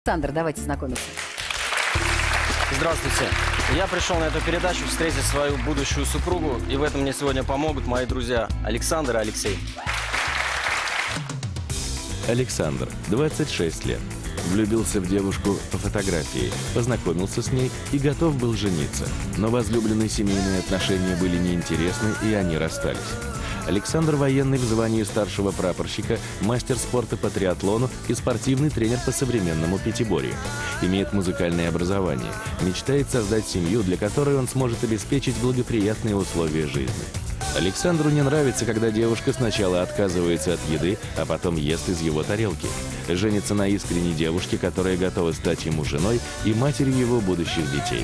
Александр, давайте знакомиться. Здравствуйте. Я пришел на эту передачу встретить свою будущую супругу, и в этом мне сегодня помогут мои друзья Александр и Алексей. Александр, 26 лет. Влюбился в девушку по фотографии, познакомился с ней и готов был жениться. Но возлюбленные семейные отношения были неинтересны, и они расстались. Александр военный в звании старшего прапорщика, мастер спорта по триатлону и спортивный тренер по современному пятиборью. Имеет музыкальное образование, мечтает создать семью, для которой он сможет обеспечить благоприятные условия жизни. Александру не нравится, когда девушка сначала отказывается от еды, а потом ест из его тарелки. Женится на искренней девушке, которая готова стать ему женой и матерью его будущих детей.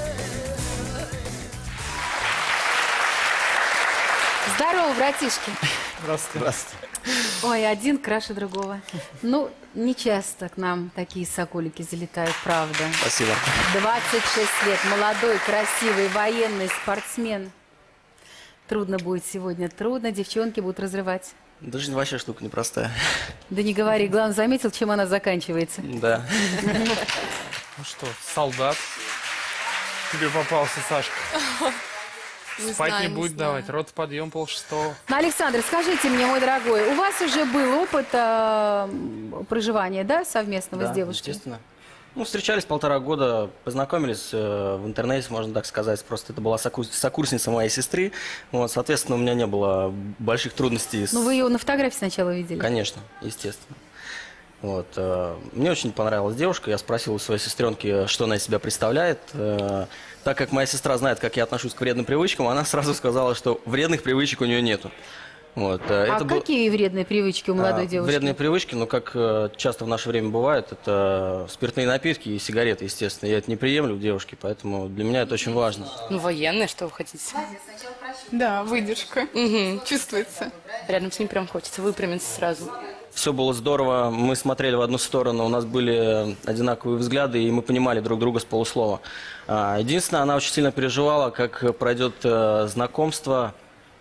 Здорово, братишки. Здравствуйте. Здравствуйте. Ой, один краше другого. Ну, не часто к нам такие соколики залетают, правда. Спасибо. 26 лет, молодой, красивый, военный, спортсмен. Трудно будет сегодня, трудно, девчонки будут разрывать. Да жизнь вообще штука непростая. Да не говори, главное, заметил, чем она заканчивается. Да. Ну что, солдат тебе попался, Сашка. Спать не будет давать, рот подъем 5:30. Ну, Александр, скажите мне, мой дорогой, у вас уже был опыт проживания, да, совместного Да, с девушкой? естественно. Ну, встречались 1,5 года, познакомились в интернете, можно так сказать. Просто это была сокурсница моей сестры. Вот, соответственно, у меня не было больших трудностей. Ну, вы ее на фотографии сначала видели? Конечно, естественно. Вот, мне очень понравилась девушка. Я спросил у своей сестренки, что она из себя представляет. Так как моя сестра знает, как я отношусь к вредным привычкам, она сразу сказала, что вредных привычек у нее нету. Вот, какие вредные привычки у молодой девушки? Вредные привычки, ну, как часто в наше время бывает, это спиртные напитки и сигареты, естественно. Я это не приемлю у девушки, поэтому для меня это очень важно. Ну, военная, что вы хотите? Да, выдержка. Чувствуется. Рядом с ним прям хочется выпрямиться сразу. Все было здорово, мы смотрели в одну сторону, у нас были одинаковые взгляды, и мы понимали друг друга с полуслова. Единственное, она очень сильно переживала, как пройдет знакомство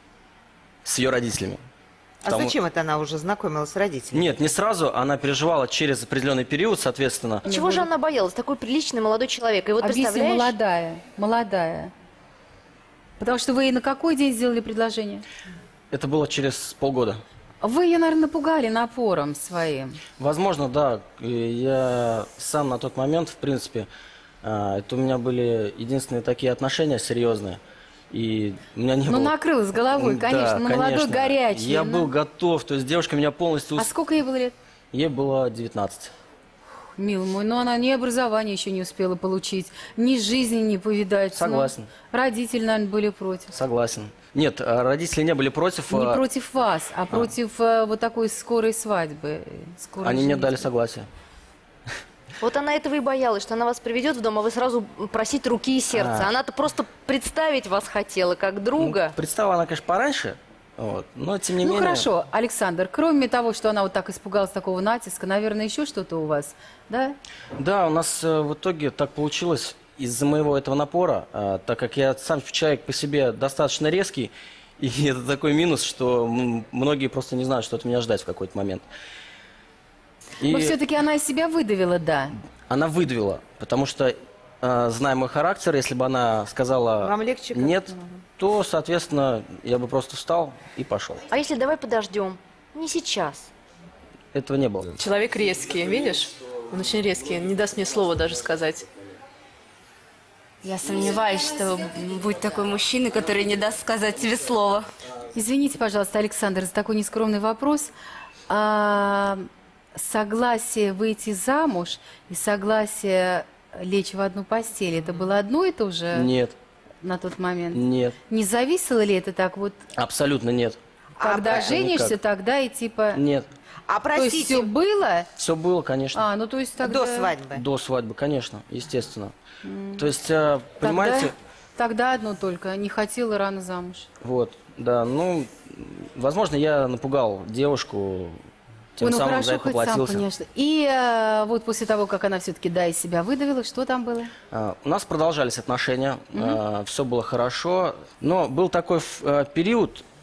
с ее родителями. А зачем это она уже знакомилась с родителями? Нет, не сразу, она переживала через определенный период, соответственно. Чего же она боялась? Такой приличный молодой человек. И вот Объясни, представляешь... молодая. Потому что вы ей на какой день сделали предложение? Это было через полгода. Вы ее, наверное, напугали напором своим. Возможно, да. Я сам на тот момент, в принципе, это у меня были единственные такие отношения серьезные. И у меня не было... Ну, накрылась головой, конечно, Да, но молодой, конечно. горячий. Я был готов, то есть девушка меня полностью... А сколько ей было лет? Ей было 19. Милый мой, но она ни образования еще не успела получить, ни жизни не повидать. Согласен. Ну, родители, наверное, были против. Согласен. Нет, родители не были против. Не против вас, а против вот такой скорой свадьбы. Скорой Они не женитьбы. дали согласия. Вот она этого и боялась, что она вас приведет в дом, а вы сразу просить руки и сердца. Она-то просто представить вас хотела, как друга. Ну, представила она, конечно, пораньше, вот, но тем не Ну менее... хорошо, Александр, кроме того, что она вот так испугалась такого натиска, наверное, еще что-то у вас, да? Да, у нас в итоге так получилось из-за моего этого напора, так как я сам человек по себе достаточно резкий, и это такой минус, что многие просто не знают, что от меня ждать в какой-то момент. Но все-таки она из себя выдавила, да. Она выдавила, потому что, зная мой характер, если бы она сказала Вам легче нет, то, соответственно, я бы просто встал и пошел. А если давай подождем? Не сейчас. Этого не было. Человек резкий, видишь? Он очень резкий, не даст мне слова даже сказать. Я сомневаюсь, что будет такой мужчина, который не даст сказать тебе слово. Извините, пожалуйста, Александр, за такой нескромный вопрос. Согласие выйти замуж и согласие лечь в одну постель, это было одно и то же Нет, на тот момент? нет, Не зависело ли это так вот? абсолютно нет. Когда женишься, никак. тогда и типа... Нет. А То есть все простите, было? Все было, конечно. Ну то есть тогда... до свадьбы. До свадьбы, конечно, естественно. То есть, понимаете, Тогда одно только, не хотела рано замуж. вот, да, ну, возможно, я напугал девушку, тем Ой, ну самым хорошо, за это хоть сам, поплатился. конечно. И вот после того, как она все-таки, да, из себя выдавила, что там было? У нас продолжались отношения, все было хорошо, но был такой период,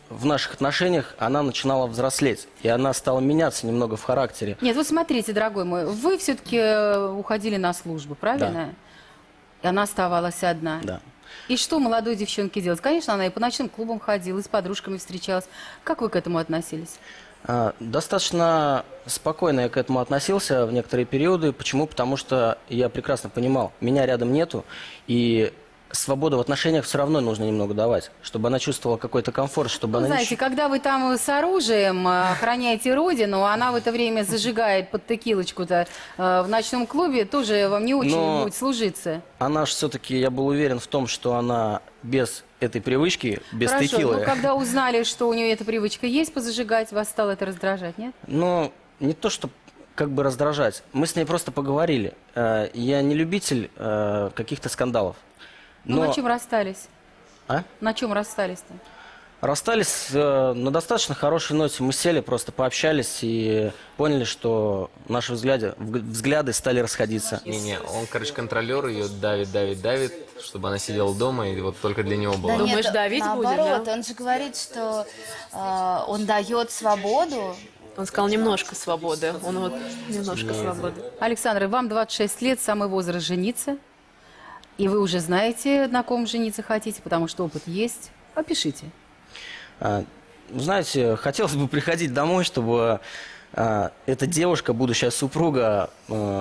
в наших отношениях она начинала взрослеть, и она стала меняться немного в характере. Нет, вот смотрите, дорогой мой, вы все-таки уходили на службу, правильно? И она оставалась одна. Да. И что молодой девчонке делать? Конечно, она и по ночным клубам ходила, и с подружками встречалась. Как вы к этому относились? Достаточно спокойно я к этому относился в некоторые периоды. Почему? Потому что я прекрасно понимал, меня рядом нету, и свободу в отношениях все равно нужно немного давать, чтобы она чувствовала какой-то комфорт, чтобы Ну, она... знаете, когда вы там с оружием охраняете родину, она в это время зажигает под текилочку-то в ночном клубе, тоже вам не очень Но будет служиться. Она же все-таки, я был уверен в том, что она без этой привычки, без Хорошо, текилы... но когда узнали, что у нее эта привычка есть позажигать, вас стало это раздражать, нет? Ну, не то, что как бы раздражать. Мы с ней просто поговорили. Я не любитель каких-то скандалов. Ну, на чем расстались? А? На чем расстались-то? Расстались на достаточно хорошей ноте. Мы сели, просто пообщались и поняли, что наши взгляды стали расходиться. Не, он, короче, контролер, ее давит, чтобы она сидела дома, и вот только для него было. Да Думаешь, нет, давить будет, наоборот, да? он же говорит, что он дает свободу. Он сказал немножко свободы. Он вот немножко свободы. Александр, вам 26 лет, самый возраст жениться. И вы уже знаете, на ком жениться хотите, потому что опыт есть. Опишите. Знаете, хотелось бы приходить домой, чтобы эта девушка, будущая супруга,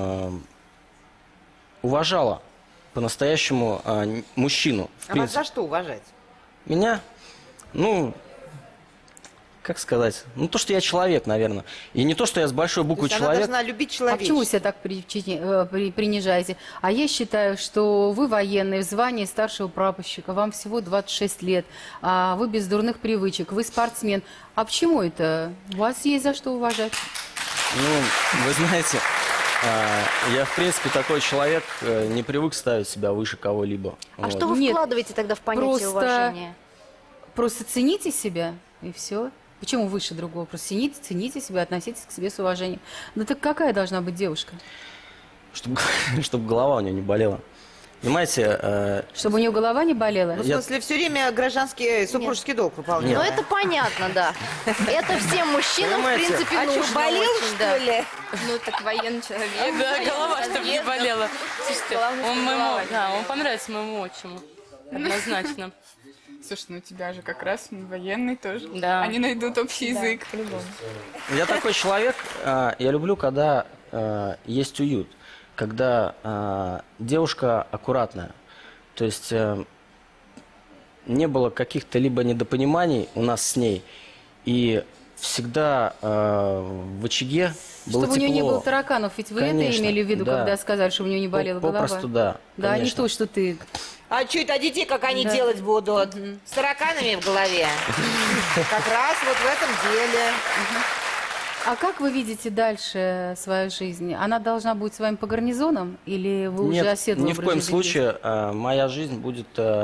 уважала по-настоящему мужчину. В А вас принципе. за что уважать? Меня? Ну, как сказать? Ну, то, что я человек, наверное. И не то, что я с большой То буквы есть она человек. должна любить А человека. почему себя так принижаете? А я считаю, что вы военный в звании старшего прапорщика, вам всего 26 лет, а вы без дурных привычек, вы спортсмен. А почему это? У вас есть за что уважать. Ну, вы знаете, я, в принципе, такой человек, не привык ставить себя выше кого-либо. А Вот. что вы Нет, вкладываете тогда в понятие просто- уважения? Просто цените себя, и все. Почему выше другого? Просто цените себя, относитесь к себе с уважением. Ну так какая должна быть девушка? Чтобы голова у нее не болела. Понимаете, Чтобы у нее голова не болела? Ну, в Я- смысле, все время гражданский супружеский долг выполняет. Ну, это понятно, да. Это всем мужчинам, в Понимаете? принципе, А нужно что, болел, очень, что да. ли? Ну, так военный человек. Да, голова, чтобы не болела. Слушайте, он понравится моему отчиму. Однозначно. Слушай, ну у тебя же как раз военный тоже. Да. Они найдут общий язык. я такой человек, я люблю, когда есть уют, когда девушка аккуратная. То есть не было каких-то либо недопониманий у нас с ней, и всегда в очаге было Чтобы тепло. у нее не было тараканов, ведь вы это Конечно, имели в виду, да. когда сказали, что у нее не болела голова? Попросту да. Да, не конечно. то, что ты... А что это, детей как они Да. делать будут? С тараканами в голове? Как раз вот в этом деле. А как вы видите дальше свою жизнь? Она должна быть с вами по гарнизонам? Или вы Нет, уже оседлый ни в образ коем жизни случае моя жизнь будет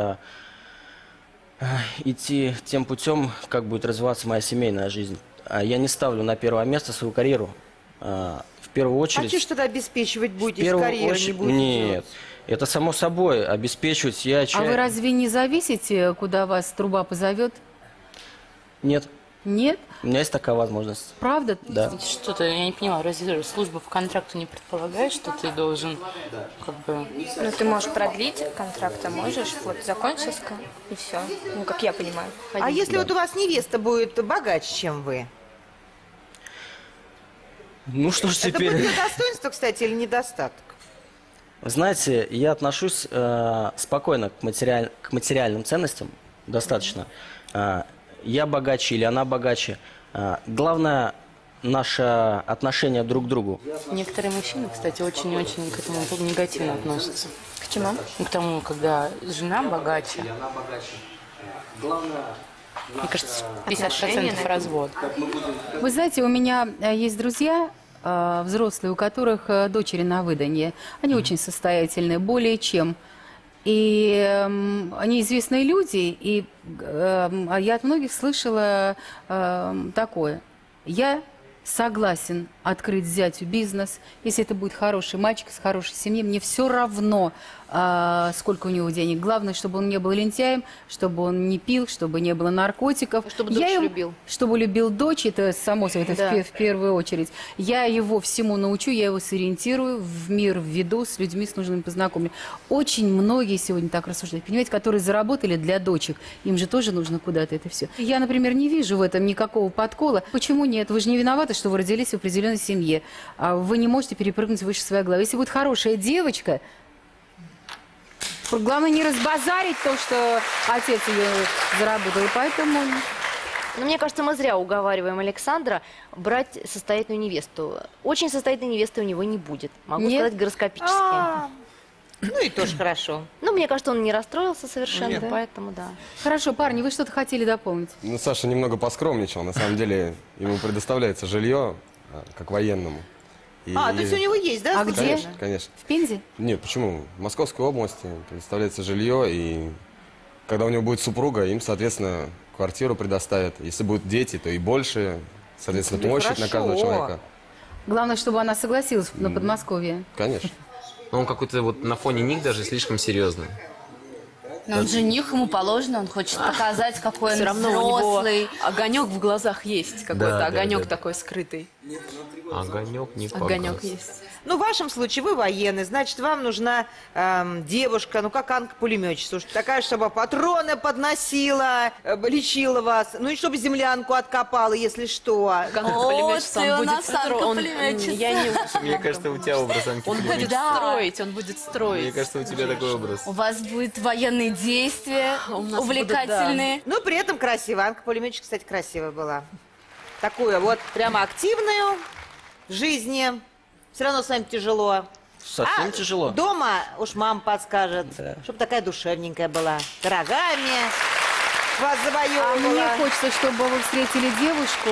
идти тем путем, как будет развиваться моя семейная жизнь. Я не ставлю на первое место свою карьеру. В первую А очередь... что ж тогда обеспечивать в будете, первую карьеру не очередь- будете Нет, делать? это само собой обеспечивать. Я А вы разве не зависите, куда вас труба позовет? Нет, Нет? у меня есть такая возможность. Правда? Да. Что-то, я не понимаю, разве служба по контракту не предполагает, что ты должен как бы... Ну, ты можешь продлить контракт, а можешь, вот, закончился, и все. Ну, как я понимаю. А если вот у вас невеста будет богаче, чем вы? Ну что ж Это теперь... будет ее достоинство, кстати, или недостаток? Знаете, я отношусь спокойно к материальным ценностям, достаточно. Я богаче или она богаче. Главное, наше отношение друг к другу. Некоторые мужчины, кстати, очень-очень к этому негативно относятся. К чему? К тому, когда жена богаче. Мне кажется, 50% развод. Вы знаете, у меня есть друзья взрослые, у которых дочери на выданье. Они очень состоятельные, более чем. И они известные люди, и я от многих слышала такое. Я согласен открыть зятю бизнес, если это будет хороший мальчик с хорошей семьей, мне все равно, сколько у него денег. Главное, чтобы он не был лентяем, чтобы он не пил, чтобы не было наркотиков. Чтобы дочь любил. Чтобы любил дочь, это само собой, это Да. в первую очередь. Я его всему научу, я его сориентирую, в мир введу, с людьми с нужными познакомлю. Очень многие сегодня так рассуждают, понимаете, которые заработали для дочек, им же тоже нужно куда-то это все. Я, например, не вижу в этом никакого подкола. Почему нет? Вы же не виноваты, что вы родились в определенной семье. Вы не можете перепрыгнуть выше своей головы. Если будет хорошая девочка, главное не разбазарить то, что отец ее заработал. Поэтому... Но мне кажется, мы зря уговариваем Александра брать состоятельную невесту. Очень состоятельной невесты у него не будет. Могу Нет? сказать гороскопически. Ну и тоже хорошо. Ну, мне кажется, он не расстроился совершенно, Нет. поэтому да. Хорошо, парни, вы что-то хотели дополнить? Ну, Саша немного поскромничал. На самом деле, ему предоставляется жилье, как военному. То есть у него есть, да? А где? Конечно, конечно. В Пензе? Нет, почему? В Московской области предоставляется жилье, и когда у него будет супруга, им, соответственно, квартиру предоставят. Если будут дети, то и больше, соответственно, Ну, площадь на каждого хорошо. человека. Главное, чтобы она согласилась на Подмосковье. Конечно. Но он какой-то вот на фоне них даже слишком серьезный. Но он жених, ему положено, он хочет показать, какой он Все равно у него взрослый. огонек в глазах есть, какой-то Да, огонек да. такой скрытый. Огонек не Огонек погас. есть. Ну, в вашем случае вы военный, значит, вам нужна девушка, ну, как Анка-пулеметчица, слушайте, такая, чтобы патроны подносила, лечила вас, ну, и чтобы землянку откопала, если что. Анка-пулеметчица, ты он у будет нас Анка-пулеметчица. Я не... Мне кажется, у тебя образ Он будет антипулеметчица. строить, он будет Мне строить. кажется, у тебя такой образ. У вас будут военные действия, У нас увлекательные. Ну, при этом красивая. Анка-пулеметчица, кстати, красивая была. Такую вот прямо активную в жизни. Все равно с вами тяжело. Совсем тяжело. Дома уж мама подскажет, Да. чтобы такая душевненькая была. Дорогами вас А завоевывала. мне хочется, чтобы вы встретили девушку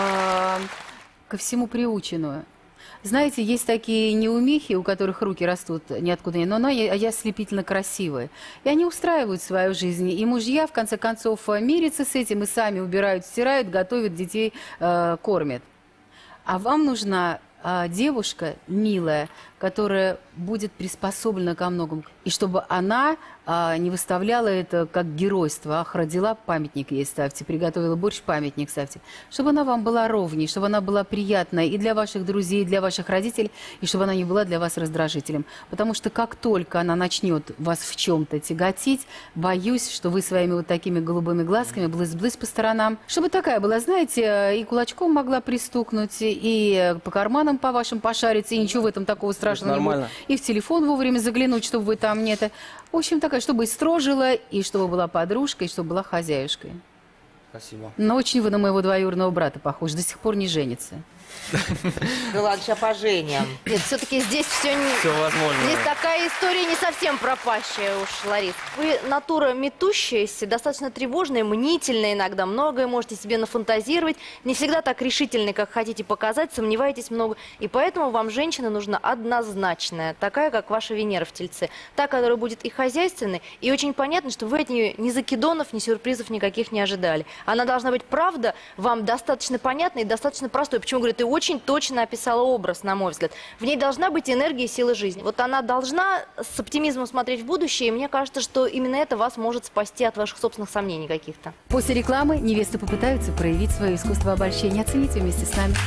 ко всему приученную. Знаете, есть такие неумехи, у которых руки растут ниоткуда, но она ослепительно красивая. И они устраивают свою жизнь. И мужья, в конце концов, мирятся с этим и сами убирают, стирают, готовят, детей кормят. А вам нужна девушка милая, которая будет приспособлена ко многому. И чтобы она не выставляла это как геройство. Ах, родила, памятник ей ставьте, приготовила борщ, памятник ставьте. Чтобы она вам была ровней, чтобы она была приятная и для ваших друзей, и для ваших родителей, и чтобы она не была для вас раздражителем. Потому что как только она начнет вас в чем-то тяготить, боюсь, что вы своими вот такими голубыми глазками блыз-блыз по сторонам, чтобы такая была, знаете, и кулачком могла пристукнуть, и по карманам по вашим пошариться, и ничего в этом такого страшного не будет. нормально. И в телефон вовремя заглянуть, чтобы вы там не это. В общем, такая, чтобы и строжила, и чтобы была подружкой, и чтобы была хозяюшкой. Спасибо. Но очень вы на моего двоюродного брата похожи, до сих пор не женится. Да ладно, сейчас поженим. Нет, все-таки здесь все не... Все возможно. Здесь такая история не совсем пропащая уж, Ларис. Вы натура метущаяся, достаточно тревожная, мнительная иногда, многое можете себе нафантазировать, не всегда так решительны, как хотите показать, сомневаетесь много. И поэтому вам женщина нужна однозначная, такая, как ваша Венера в Тельце. Та, которая будет и хозяйственной, и очень понятно, что вы от нее ни закидонов, ни сюрпризов никаких не ожидали. Она должна быть, правда, вам достаточно понятной и достаточно простой. Почему, говорю, ты очень точно описала образ, на мой взгляд. В ней должна быть энергия и сила жизни. Вот она должна с оптимизмом смотреть в будущее, и мне кажется, что именно это вас может спасти от ваших собственных сомнений каких-то. После рекламы невесты попытаются проявить свое искусство обольщения. Оцените вместе с нами.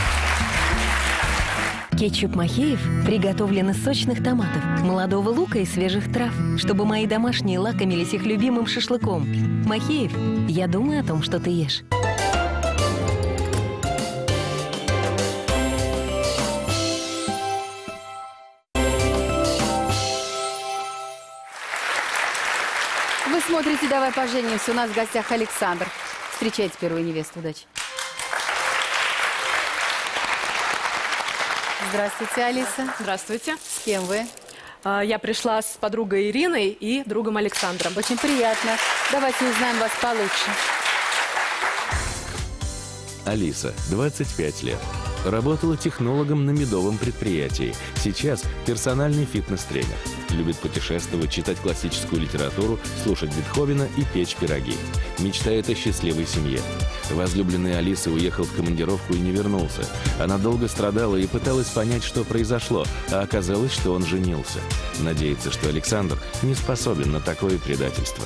Кетчуп Махеев приготовлен из сочных томатов, молодого лука и свежих трав, чтобы мои домашние лакомились их любимым шашлыком. Махеев, я думаю о том, что ты ешь. Вы смотрите «Давай поженимся». У нас в гостях Александр. Встречайте первую невесту. Удачи. Здравствуйте, Алиса. Здравствуйте. С кем вы? Я пришла с подругой Ириной и другом Александром. Очень приятно. Давайте узнаем вас получше. Алиса, 25 лет. Работала технологом на медовом предприятии. Сейчас персональный фитнес-тренер. Любит путешествовать, читать классическую литературу, слушать Бетховена и печь пироги. Мечтает о счастливой семье. Возлюбленный Алисы уехал в командировку и не вернулся. Она долго страдала и пыталась понять, что произошло, а оказалось, что он женился. Надеется, что Александр не способен на такое предательство.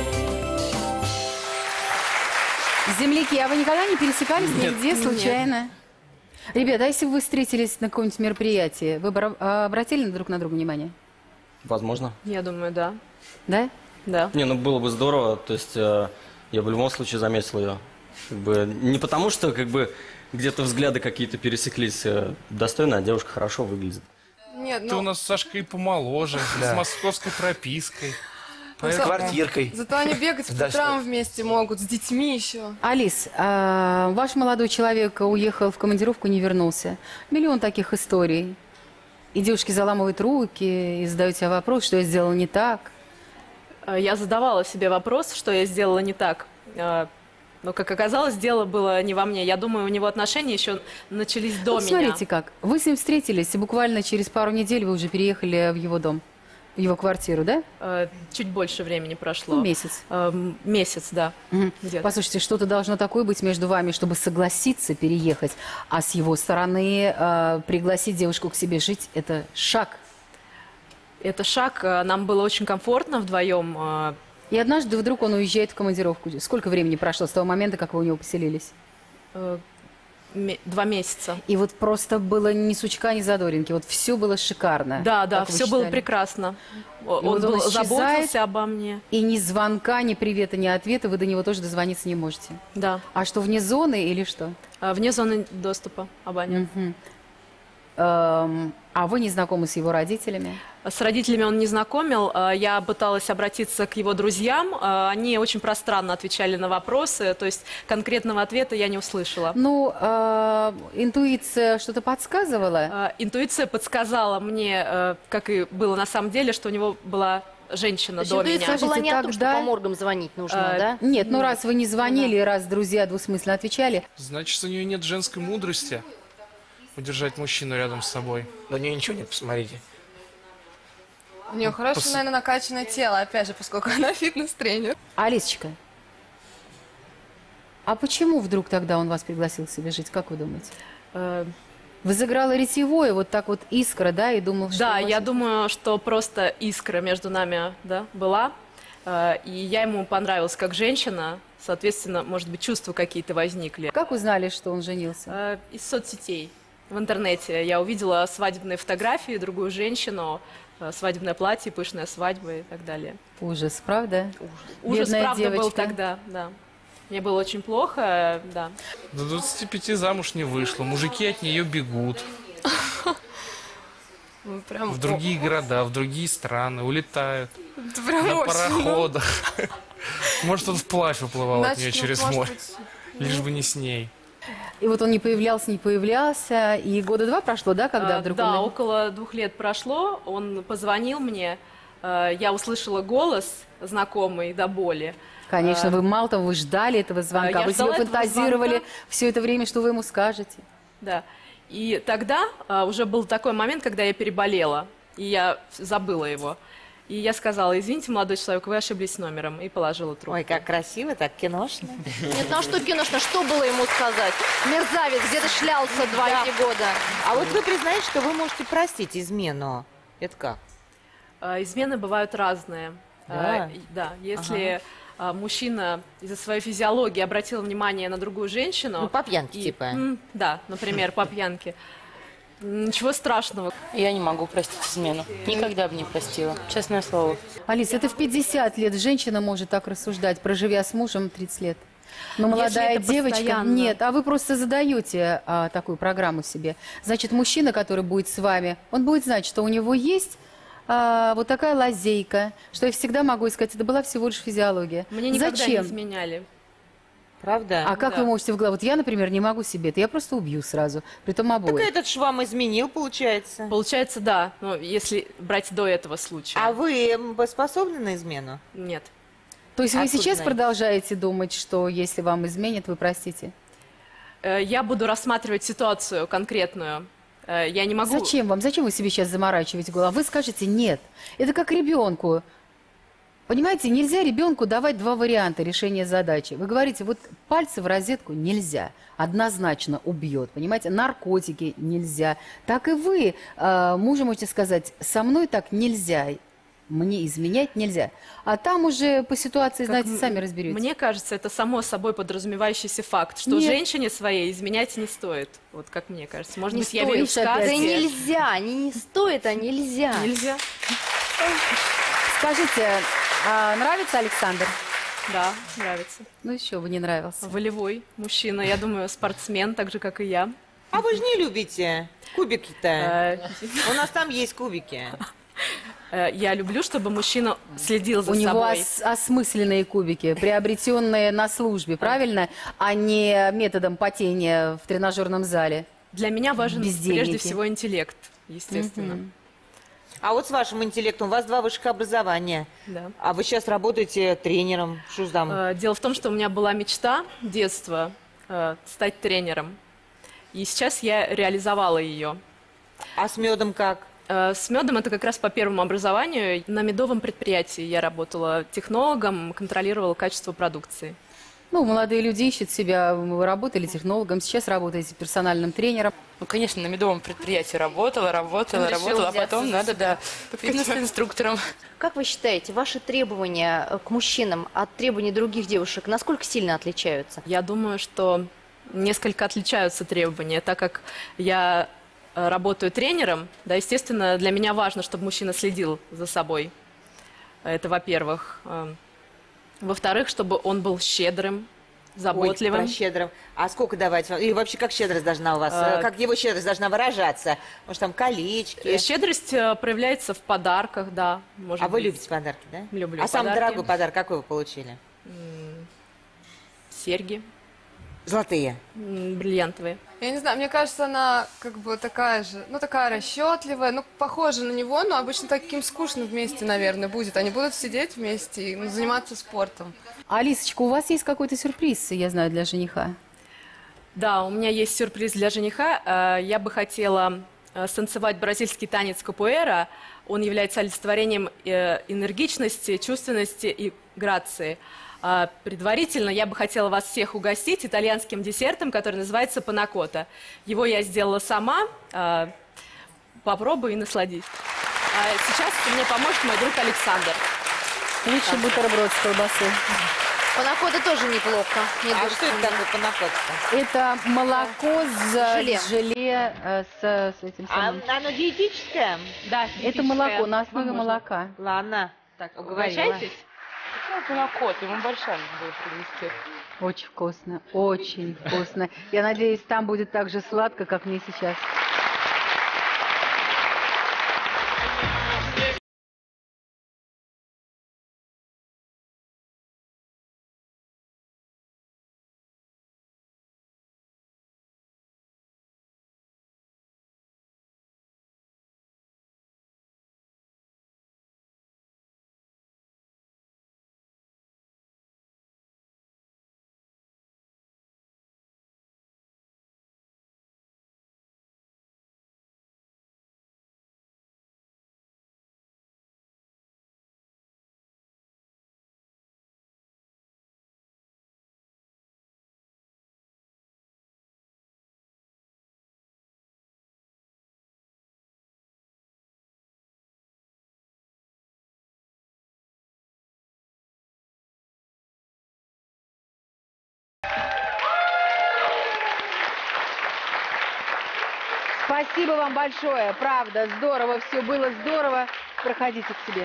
Земляки, а вы никогда не пересекались Нет. нигде случайно? Ребята, а если бы вы встретились на каком-нибудь мероприятии, вы бы обратили друг на друга внимание? Возможно. Я думаю, да. Да? Да. Не, ну было бы здорово, то есть я бы в любом случае заметил ее. Как бы, не потому что как бы где-то взгляды какие-то пересеклись. Достойная девушка, хорошо выглядит. Нет, Ты у нас с Сашкой помоложе, с московской пропиской. Квартиркой. Зато они бегать по утрам вместе могут, с детьми еще. Алис, ваш молодой человек уехал в командировку, не вернулся. Миллион таких историй. И девушки заламывают руки и задают себе вопрос, что я сделала не так. Я задавала себе вопрос, что я сделала не так. Но, как оказалось, дело было не во мне. Я думаю, у него отношения еще начались до Вот меня. смотрите как. Вы с ним встретились, и буквально через пару недель вы уже переехали в его дом, в его квартиру, да? Чуть больше времени прошло. Ну, месяц. Месяц, да. Где-то. Послушайте, что-то должно такое быть между вами, чтобы согласиться переехать, а с его стороны пригласить девушку к себе жить – это шаг. Это шаг. Нам было очень комфортно вдвоем. И однажды вдруг он уезжает в командировку. Сколько времени прошло с того момента, как вы у него поселились? 2 месяца. И вот просто было ни сучка, ни задоринки. Вот все было шикарно. Да, да, как вы все было считали. прекрасно. И Он вот исчезает, заботился обо мне. И ни звонка, ни привета, ни ответа вы до него тоже дозвониться не можете. Да. А что, вне зоны или что? Вне зоны доступа абонент. А вы не знакомы с его родителями? С родителями он не знакомил. Я пыталась обратиться к его друзьям. Они очень пространно отвечали на вопросы. То есть конкретного ответа я не услышала. Ну, интуиция что-то подсказывала? Интуиция подсказала мне, как и было на самом деле, что у него была женщина до меня. Интуиция была не о том, что по моргам звонить нужно, да? Нет, ну раз вы не звонили, раз друзья двусмысленно отвечали. Значит, у нее нет женской мудрости удержать мужчину рядом с собой. Да у нее ничего нет, посмотрите. У нее хорошее, наверное, накачанное тело, опять же, поскольку она фитнес-тренер. Алисочка, а почему вдруг тогда он вас пригласил к себе жить? Как вы думаете? Возыграла ретевое, вот так вот искра, да, и думал, что... Да, я думаю, что просто искра между нами, да, была. И я ему понравилась как женщина, соответственно, может быть, чувства какие-то возникли. Как узнали, что он женился? Из соцсетей. В интернете я увидела свадебные фотографии, другую женщину, свадебное платье, пышная свадьба и так далее. Ужас, правда? Ужас, Бедная правда, был девочка. тогда, да. Мне было очень плохо, да. До 25 замуж не вышла, мужики от нее бегут. В другие города, в другие страны, улетают прям на очень, пароходах. Может, он вплавь уплывал от нее Значит, через может море, быть, лишь бы не с ней. И вот он не появлялся, и года 2 прошло, да, когда вдруг Да, он... около 2 лет прошло, он позвонил мне, я услышала голос знакомый до боли. Конечно, вы мало того, вы ждали этого звонка, Я вы себе ждала этого фантазировали звонка. все это время, что вы ему скажете. Да. И тогда уже был такой момент, когда я переболела, и я забыла его. И я сказала: извините, молодой человек, вы ошиблись номером, и положила трубку. Ой, как красиво, так киношно. Нет, ну а что киношно, что было ему сказать? Мерзавец, где-то шлялся 2 года. А вот вы признаете, что вы можете простить измену. Это как? Измены бывают разные. Да? Да, если мужчина из-за своей физиологии обратил внимание на другую женщину... Ну, по пьянке типа. Да, например, по пьянке. Ничего страшного. Я не могу простить измену. Никогда бы не простила. Честное слово. Алис, это в 50 лет женщина может так рассуждать, проживя с мужем 30 лет. Но Если молодая это девочка... постоянно. Нет, а вы просто задаете такую программу себе. Значит, мужчина, который будет с вами, он будет знать, что у него есть вот такая лазейка, что я всегда могу искать. Это была всего лишь физиология. Мне никогда Зачем? не изменяли. Правда? А как Да. вы можете в голову? Вот я, например, не могу себе это. Я просто убью сразу. Притом обоих. Так этот ж вам изменил, получается. Получается, да. Но если брать до этого случая. А вы способны на измену? Нет. То есть вы Откуда сейчас знаете? продолжаете думать, что если вам изменят, вы простите? Я буду рассматривать ситуацию конкретную. Я не могу... Зачем вам? Зачем вы себе сейчас заморачиваете голову? Вы скажете нет. Это как ребенку. Понимаете, нельзя ребенку давать два варианта решения задачи. Вы говорите, вот пальцы в розетку нельзя, однозначно убьет, понимаете, наркотики нельзя. Так и вы мужу можете сказать, со мной так нельзя, мне изменять нельзя. А там уже по ситуации, знаете, сами разберетесь. Мне кажется, это само собой подразумевающийся факт, что Нет. женщине своей изменять не стоит. Вот как мне кажется. Может Не быть, я верю в стоит, сказки. да нельзя, не стоит, а нельзя. Нельзя. Скажите, нравится Александр? Да, нравится. Ну еще бы не нравился. Волевой мужчина, я думаю, спортсмен, так же, как и я. А вы же не любите кубики-то. У нас там есть кубики. Я люблю, чтобы мужчина следил за У него собой. осмысленные кубики, приобретенные на службе, правильно? А не методом потения в тренажерном зале. Для меня важен Бездельники. прежде всего интеллект, естественно. А вот с вашим интеллектом, у вас 2 высших образования. Да. А вы сейчас работаете тренером. Что ж там? Дело в том, что у меня была мечта детства стать тренером. И сейчас я реализовала ее. А с медом как? С медом это как раз по первому образованию. На медовом предприятии я работала технологом, контролировала качество продукции. Ну, молодые люди ищут себя, вы работали технологом, сейчас работаете персональным тренером. Ну, конечно, на медовом предприятии работала, а потом надо, фитнес-инструктором. Как вы считаете, ваши требования к мужчинам от требований других девушек насколько сильно отличаются? Я думаю, что несколько отличаются требования, так как я работаю тренером, да, естественно, для меня важно, чтобы мужчина следил за собой. Это во-первых. Во-вторых, чтобы он был щедрым, заботливым. Ой, про щедрым. А сколько давать вам? И вообще, как щедрость должна у вас? Как его щедрость должна выражаться? Может, там колечки? Щедрость проявляется в подарках, да. Может вы быть. любите подарки, да? Люблю А самый подарки. дорогой подарок какой вы получили? Серьги. Золотые? Бриллиантовые. Я не знаю, мне кажется, она как бы такая же, ну такая расчетливая, ну похожа на него, но обычно таким скучно вместе, наверное, будет. Они будут сидеть вместе и заниматься спортом. Алисочка, у вас есть какой-то сюрприз, я знаю, для жениха? Да, у меня есть сюрприз для жениха. Я бы хотела станцевать бразильский танец капуэра. Он является олицетворением энергичности, чувственности и грации. Предварительно я бы хотела вас всех угостить итальянским десертом, который называется панакота. Его я сделала сама. Попробуй и насладись. Сейчас мне поможет мой друг Александр. Лучше бутерброд с колбасой. Панакота тоже неплохо. А что это такое панакота? Это молоко с желе с этим самым. Оно диетическое? Да, это молоко на основе молока. Ладно. Так, угощайтесь. угощайтесь. Молоко, ему большая надо принести. Очень вкусно, очень вкусно. Я надеюсь, там будет так же сладко, как мне сейчас. Спасибо вам большое, правда, здорово, все было здорово. Проходите к себе.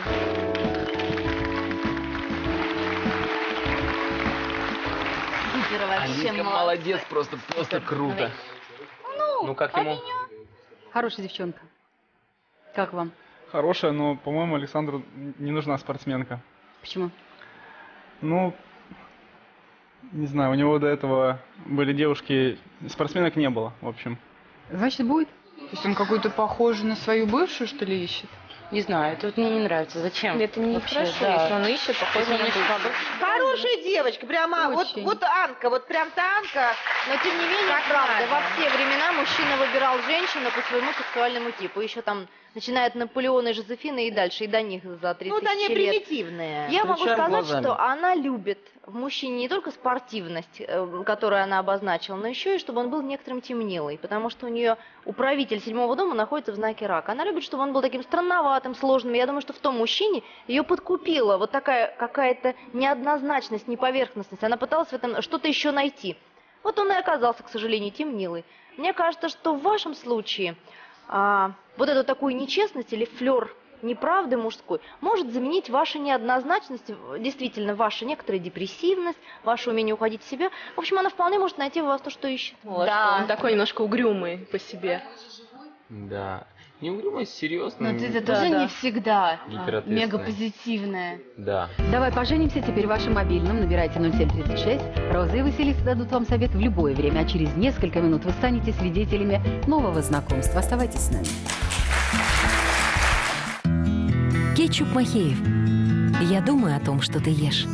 Супер вообще, молодец, просто круто. Ну как ему? Хорошая девчонка. Как вам? Хорошая, но, по-моему, Александру не нужна спортсменка. Почему? Ну, не знаю, у него до этого были девушки, спортсменок не было, в общем. Значит, будет? То есть он какую-то похожую на свою бывшую, что ли, ищет? Не знаю, это вот мне не нравится. Зачем? Это не вообще? хорошо, Да. если он ищет, похоже Если он на ищет бывшую. бабушку. Хорошая девочка, прямо, Очень. вот Анка, вот прям та Анка. Но тем не менее, Как правда, надо. во все времена мужчина выбирал женщину по своему сексуальному типу. Еще там, начиная от Наполеона и Жозефины и дальше, и до них за 30 Ну, вот они лет. примитивные. Я могу Включаем сказать, глазами. что она любит в мужчине не только спортивность, которую она обозначила, но еще и чтобы он был некоторым темнилой, потому что у нее управитель 7-го дома находится в знаке рака. Она любит, чтобы он был таким странноватым, сложным. Я думаю, что в том мужчине ее подкупила вот такая какая-то неоднозначность, неповерхностность. Она пыталась в этом что-то еще найти. Вот он и оказался, к сожалению, темнилой. Мне кажется, что в вашем случае вот эту такую нечестность или флер неправды мужской может заменить ваша неоднозначность, действительно, ваша некоторая депрессивность, ваше умение уходить в себя. В общем, она вполне может найти в вас то, что ищет. Да, он такой немножко угрюмый по себе. Да. Не угрюмость, серьезно. Но это тоже не всегда Гиперответственная. мега позитивная. Да. Давай поженимся теперь в вашем мобильном. Набирайте 0736. Роза и Василиса дадут вам совет в любое время. А через несколько минут вы станете свидетелями нового знакомства. Оставайтесь с нами. Кетчуп Махеев. Я думаю о том, что ты ешь.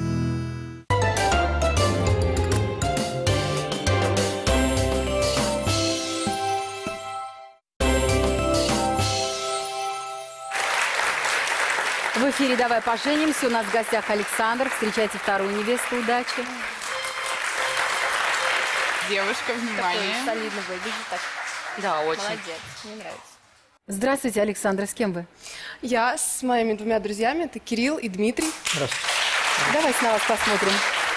В эфире «Давай поженимся». У нас в гостях Александр. Встречайте вторую невесту. Удачи. Девушка, внимание. Солидно выглядит так. Да, очень. Молодец, мне нравится. Здравствуйте, Александр. С кем вы? Я с моими двумя друзьями, это Кирилл и Дмитрий. Давайте на вас посмотрим.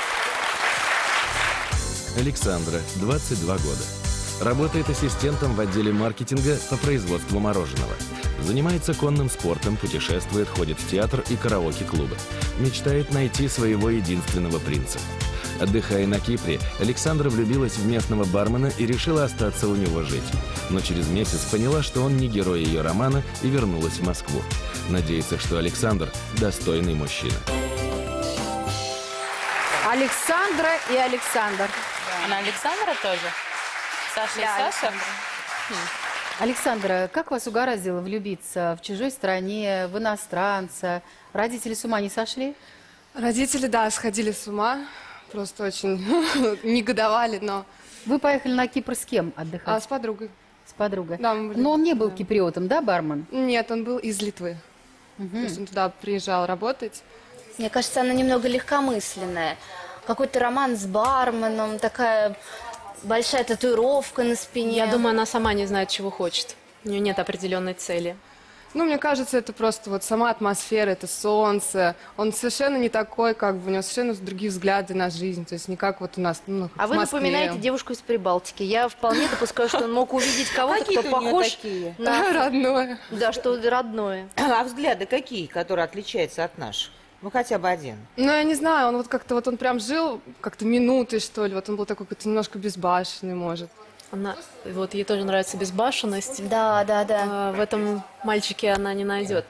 Александра, 22 года. Работает ассистентом в отделе маркетинга по производству мороженого. Занимается конным спортом, путешествует, ходит в театр и караоке-клубы. Мечтает найти своего единственного принца. Отдыхая на Кипре, Александра влюбилась в местного бармена и решила остаться у него жить. Но через месяц поняла, что он не герой ее романа, и вернулась в Москву. Надеется, что Александр – достойный мужчина. Александра и Александр. Она Александра тоже? Саша и Саша? Александра, как вас угораздило влюбиться в чужой стране, в иностранца? Родители с ума не сошли? Родители, да, сходили с ума. Просто очень негодовали, но... Вы поехали на Кипр с кем отдыхать? с подругой. С подругой? Да, мы были. Но он не был киприотом, да, бармен? Нет, он был из Литвы. То есть он туда приезжал работать. Мне кажется, она немного легкомысленная. Какой-то роман с барменом, такая большая татуировка на спине. Я думаю, она сама не знает, чего хочет. У нее нет определенной цели. Ну, мне кажется, это просто вот сама атмосфера, это солнце. Он совершенно не такой, как бы, у него совершенно другие взгляды на жизнь. То есть не как вот у нас, ну, А в вы Москве. напоминаете девушку из Прибалтики. Я вполне допускаю, что он мог увидеть кого-то, кто Какие-то у нее похож такие. на... Родное. Да, что родное. А взгляды какие, которые отличаются от наших? Ну, хотя бы один. Ну, я не знаю, он вот как-то вот он прям жил как-то минутой, что ли. Вот он был такой какой-то немножко безбашенный, может. Она, вот ей тоже нравится безбашенность. Да. В этом мальчике она не найдет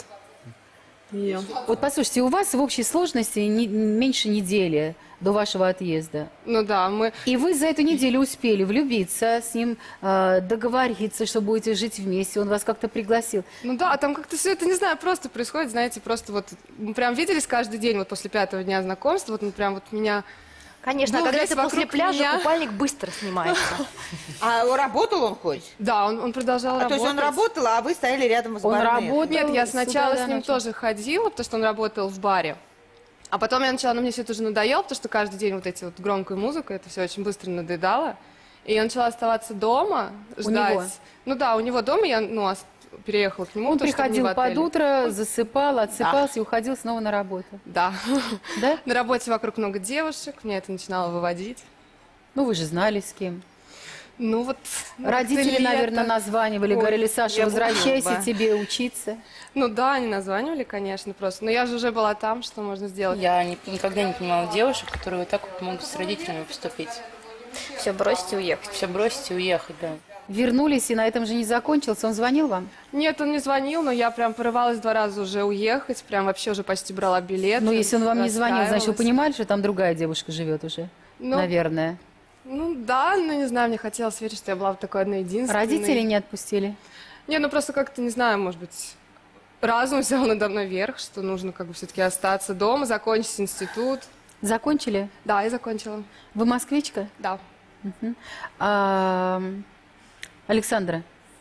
ее. Вот послушайте, у вас в общей сложности меньше недели до вашего отъезда. Ну да, мы... И вы за эту неделю успели влюбиться, с ним договориться, что будете жить вместе, он вас как-то пригласил. Ну да, там как-то все это, не знаю, просто происходит, знаете, просто вот мы прям виделись каждый день, вот после 5-го дня знакомства, вот он прям вот меня... Конечно, был когда весь ты после вокруг пляжа, меня. купальник быстро снимается. А работал он хоть? Да, он продолжал работать. То есть он работал, а вы стояли рядом с Он барменом? работал? Нет, я с сначала утра с до ним ночи. тоже ходила, потому что он работал в баре. А потом я начала, мне все это уже надоело, потому что каждый день вот эти вот громкая музыка, это все очень быстро надоедало. И я начала оставаться дома, ждать. него? Ну да, у него дома, я переехала к нему. Он потому что не приходил в под отеле. утро, засыпал, отсыпался и уходил снова на работу. Да. Да? На работе вокруг много девушек, меня это начинало выводить. Ну, вы же знали, с кем. Ну вот... Родители, это лето. наверное, названивали, Ой, говорили: Саша, я возвращайся, бы. тебе учиться. Ну да, они названивали, конечно, просто. Но я же уже была там, что можно сделать. Я никогда не понимала девушек, которые вот так вот могут с родителями поступить. Все бросить и уехать. Все бросить и уехать, да. Вернулись, и на этом же не закончилось. Он звонил вам? Нет, он не звонил, но я прям порывалась 2 раза уже уехать, прям вообще уже почти брала билет. Ну, если он вам не звонил, значит, вы расстраивалась. понимали, что там другая девушка живет уже? Ну, Наверное. Ну да, ну не знаю, мне хотелось верить, что я была такой одной единственной. Родители не отпустили? Не, ну просто как-то, не знаю, может быть, разум взял надо мной верх, что нужно как бы все-таки остаться дома, закончить институт. Закончили? Да, я закончила. Вы москвичка? Да. Александра,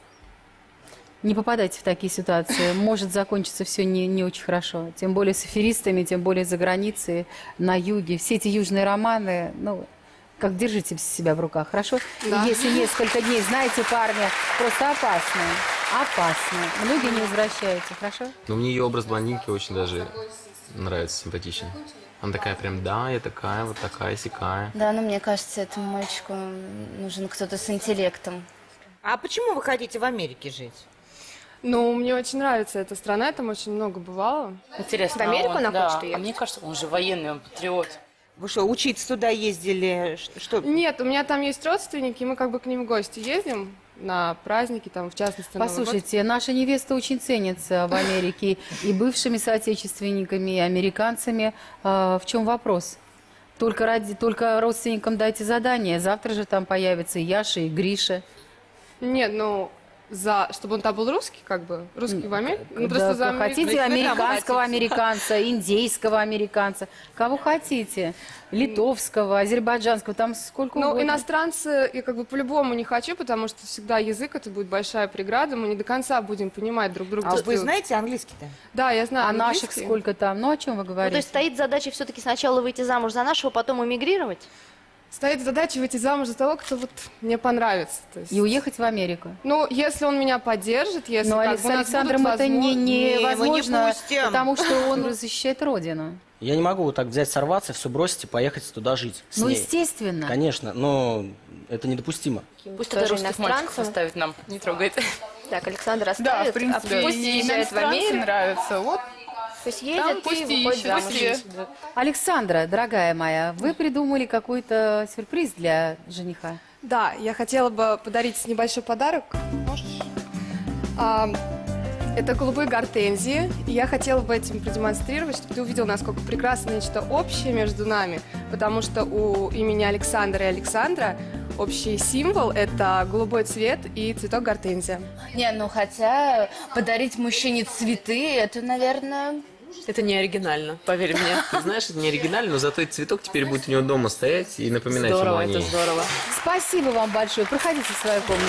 не попадайте в такие ситуации. Может закончиться все не очень хорошо. Тем более с аферистами, тем более за границей, на юге. Все эти южные романы, ну, как держите себя в руках, хорошо? Да. Если несколько дней, знаете, парня, просто опасные. Опасные. Многие не возвращаются, хорошо? Но мне ее образ блондинки очень даже нравится, симпатичен. Она такая прям, да, я такая, вот такая, сякая. Да, но мне кажется, этому мальчику нужен кто-то с интеллектом. А почему вы хотите в Америке жить? Ну, мне очень нравится эта страна, я там очень много бывала. Интересно, В Америку она да, хочет уехать? А мне кажется, он же военный, он патриот. Вы что, учиться туда ездили? Что? Нет, у меня там есть родственники, и мы как бы к ним в гости ездим на праздники, там, в частности, на Новый год. Послушайте, наша невеста очень ценится в Америке и бывшими соотечественниками, и американцами. В чем вопрос? Только родственникам дайте задание. Завтра же там появятся и Яша, и Гриша. Нет, ну, чтобы он там был русский, как бы, русский в Америке. Ну, Да, просто за хотите американского американца, индейского американца, кого хотите, литовского, азербайджанского, там сколько Ну, угодно. иностранцы я как бы по-любому не хочу, потому что всегда язык это будет большая преграда, мы не до конца будем понимать друг друга. А вы знаете английский-то? Да, я знаю А английский. наших сколько там? Ну, о чем вы Ну, говорите? то есть стоит задача все-таки сначала выйти замуж за нашего, потом эмигрировать? Стоит задача выйти замуж за того, кто вот мне понравится. То есть... И уехать в Америку. Ну, если он меня поддержит, если Но как бы с у нас Александром будут это мы не невозможно, пустим. потому что он защищает Родину. Я не могу вот так взять, сорваться, все бросить и поехать туда жить. с Ну, ней. естественно. Конечно, но это недопустимо. Пусть Тоже даже русских мальчиков иностранцам. оставит нам, не трогает. Так, Александр оставит, Да, в принципе, пусть и езжает в иностранцы Америку. нравятся. Вот Пусть там едет пусть и и выходит ищет замуж. себе. Александра, дорогая моя, вы придумали какой-то сюрприз для жениха. Да, я хотела бы подарить небольшой подарок. Можешь? Это голубые гортензии. И я хотела бы этим продемонстрировать, чтобы ты увидел, насколько прекрасно нечто общее между нами. Потому что у имени Александра и Александра общий символ – это голубой цвет и цветок гортензия. Не, ну хотя подарить мужчине цветы, это, наверное... Это не оригинально, поверь мне. Ты знаешь, это не оригинально, но зато этот цветок теперь будет у него дома стоять и напоминать ему Здорово, о это ней. здорово. Спасибо вам большое. Проходите в свою комнату.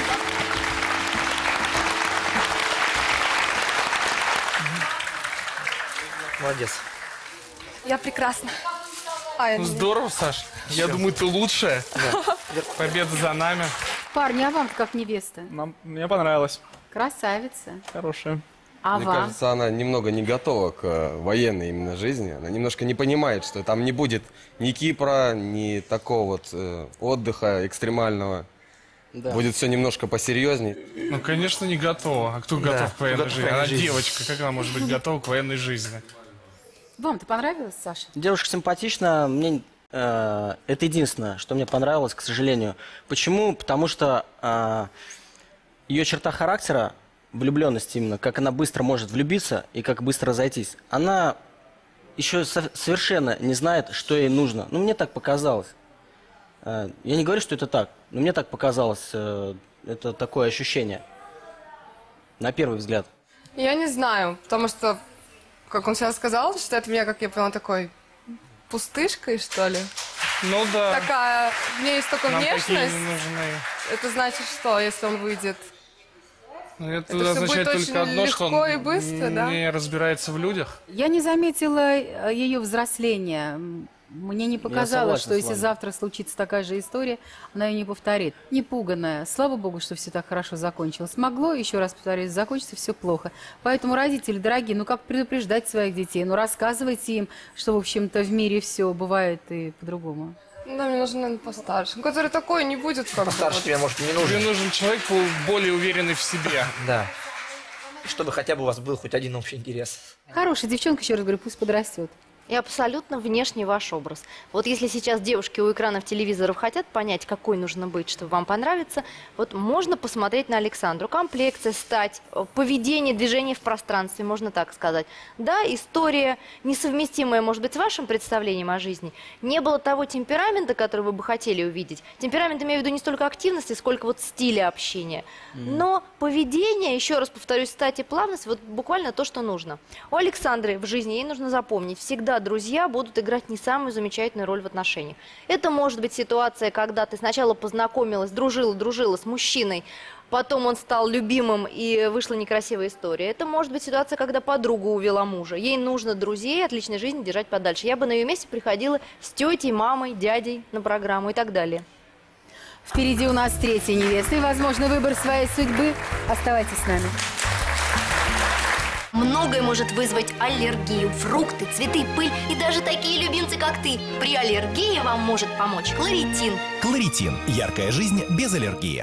Молодец. Я прекрасна. Ну, здорово, Саш. Я думаю, ты лучшая. Победа за нами. Парни, а вам как невеста? Мне понравилось. Красавица. Хорошая. А Мне вам? кажется, она немного не готова к военной именно жизни. Она немножко не понимает, что там не будет ни Кипра, ни такого вот отдыха экстремального. Да. Будет все немножко посерьезней. Ну, конечно, не готова. А кто Да, готов к военной готов к жизни? военной Она жизни. девочка, как она может быть готова к военной жизни? Вам-то понравилось, Саша? Девушка симпатична, мне это единственное, что мне понравилось, к сожалению. Почему? Потому что ее черта характера, влюбленность именно, как она быстро может влюбиться и как быстро разойтись, она еще совершенно не знает, что ей нужно. Ну, мне так показалось. Я не говорю, что это так, но мне так показалось, это такое ощущение, на первый взгляд. Я не знаю, потому что, как он сейчас сказал, считает меня, как я поняла, такой пустышкой, что ли. Ну да. Такая, у меня есть только Нам такие внешность. не нужны. Это значит что, если он выйдет? Ну, это всё означает будет только очень одно, что легко он и быстро, да? не разбирается в людях. Я не заметила ее взросления. Мне не показалось, согласен что с если вами. завтра случится такая же история, она ее не повторит. Не пуганная. Слава богу, что все так хорошо закончилось. Могло, еще раз повторюсь, закончиться все плохо. Поэтому, родители дорогие, ну как предупреждать своих детей? Ну рассказывайте им, что, в общем-то, в мире все бывает и по-другому. Ну, мне нужен, наверное, постарше. Ну, который такой не будет как бы. Постарше вот. тебе, может, и не нужен. Тебе нужен человек более уверенный в себе. Да. И чтобы хотя бы у вас был хоть один общий интерес. Хорошая девчонка, еще раз говорю, пусть подрастет. и абсолютно внешний ваш образ. Вот если сейчас девушки у экранов телевизоров хотят понять, какой нужно быть, чтобы вам понравиться, вот можно посмотреть на Александру. Комплекция, стать, поведение, движение в пространстве, можно так сказать. Да, история несовместимая, может быть, с вашим представлением о жизни. Не было того темперамента, который вы бы хотели увидеть. Темперамент имею в виду не столько активности, сколько вот стиля общения. Но поведение, еще раз повторюсь, стать и плавность, вот буквально то, что нужно. У Александры в жизни ей нужно запомнить, всегда друзья будут играть не самую замечательную роль в отношениях. Это может быть ситуация, когда ты сначала познакомилась, дружила с мужчиной, потом он стал любимым и вышла некрасивая история. Это может быть ситуация, когда подруга увела мужа. Ей нужно друзей от личной жизни держать подальше. Я бы на ее месте приходила с тетей, мамой, дядей на программу и так далее. Впереди у нас третья невеста и, возможно, выбор своей судьбы. Оставайтесь с нами. Многое может вызвать аллергию. Фрукты, цветы, пыль и даже такие любимцы, как ты. При аллергии вам может помочь Кларитин. Кларитин. Яркая жизнь без аллергии.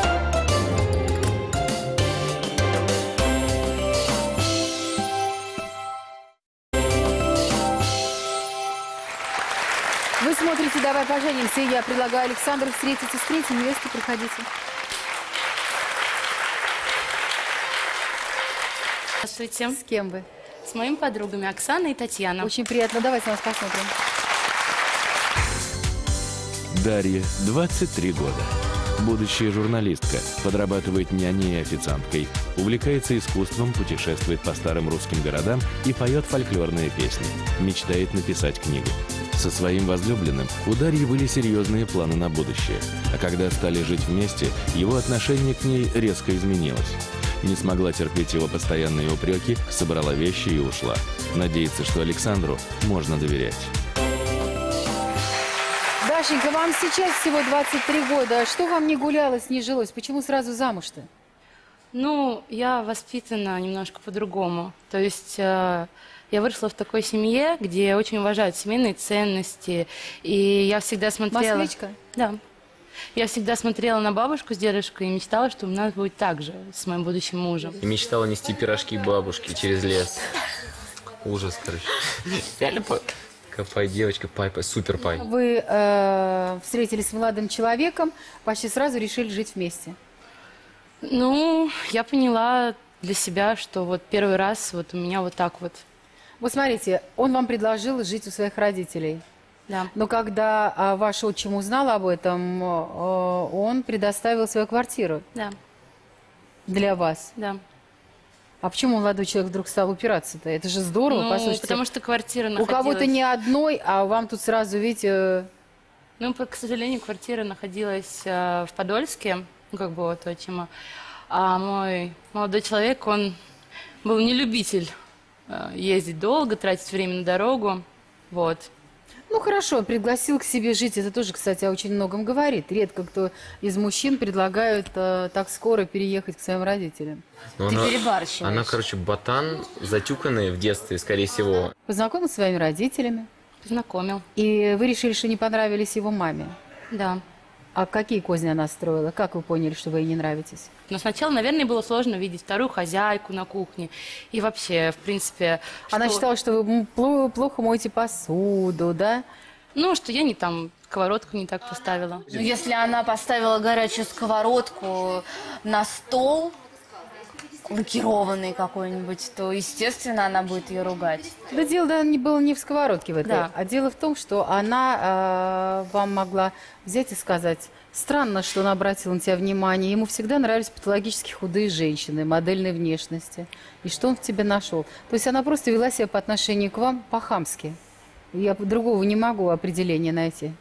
Вы смотрите «Давай поженимся», и я предлагаю Александру встретиться с третьей невестой. Приходите. Здравствуйте. С кем вы? С моими подругами Оксаной и Татьяной. Очень приятно. Давайте нас посмотрим. Дарья, 23 года. Будущая журналистка, подрабатывает няней и официанткой, увлекается искусством, путешествует по старым русским городам и поет фольклорные песни. Мечтает написать книгу. Со своим возлюбленным у Дарьи были серьезные планы на будущее. А когда стали жить вместе, его отношение к ней резко изменилось. Не смогла терпеть его постоянные упреки, собрала вещи и ушла. Надеется, что Александру можно доверять. Дашенька, вам сейчас всего 23 года. Что вам не гулялось, не жилось? Почему сразу замуж-то? Ну, я воспитана немножко по-другому. То есть я выросла в такой семье, где очень уважают семейные ценности. И я всегда смотрела... Москвичка? Да. Я всегда смотрела на бабушку с дедушкой и мечтала, что у нас будет так же с моим будущим мужем. И мечтала нести пирожки бабушке через лес. Ужас, короче. Реально пай, девочка, пай, супер пай. Вы встретились с молодым человеком, почти сразу решили жить вместе. Ну, я поняла для себя, что вот первый раз вот у меня вот так вот. Вот смотрите, он вам предложил жить у своих родителей. Да. Но когда ваш отчим узнал об этом, он предоставил свою квартиру. Да. Для вас. Да. А почему молодой человек вдруг стал упираться-то? Это же здорово, Ну, послушайте. потому что квартира находилась... У кого-то не одной, а вам тут сразу, видите... Ну, к сожалению, квартира находилась в Подольске, ну, как бы вот отчима. А мой молодой человек, он был не любитель ездить долго, тратить время на дорогу, вот. Ну, хорошо, пригласил к себе жить. Это тоже, кстати, о очень многом говорит. Редко кто из мужчин предлагают так скоро переехать к своим родителям. Но она, короче, ботан, затюканный в детстве, скорее всего. Познакомил с своими родителями? Познакомил. И вы решили, что не понравились его маме? Да. А какие козни она строила? Как вы поняли, что вы ей не нравитесь? Но сначала, наверное, было сложно видеть вторую хозяйку на кухне. И вообще, в принципе... Она считала, что вы плохо моете посуду, да? Ну, что я не там сковородку не так поставила. Ну, если она поставила горячую сковородку на стол, лакированный какой-нибудь, то, естественно, она будет ее ругать. Да дело было не в сковородке в этой, Да. а дело в том, что она вам могла взять и сказать: странно, что он обратил на тебя внимание, ему всегда нравились патологически худые женщины, модельной внешности, и что он в тебе нашел. То есть она просто вела себя по отношению к вам по-хамски. Я другого не могу определения найти.